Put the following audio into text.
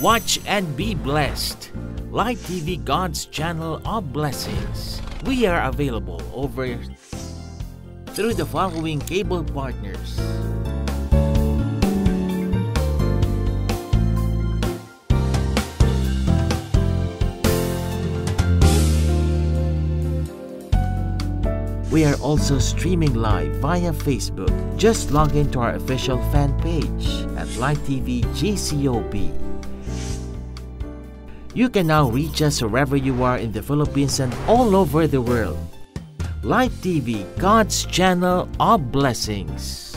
Watch and be blessed. Light TV, God's channel of blessings. We are available over through the following cable partners. We are also streaming live via Facebook. Just log into our official fan page at Light TV GCOB. You can now reach us wherever you are in the Philippines and all over the world. Light TV, God's channel of blessings.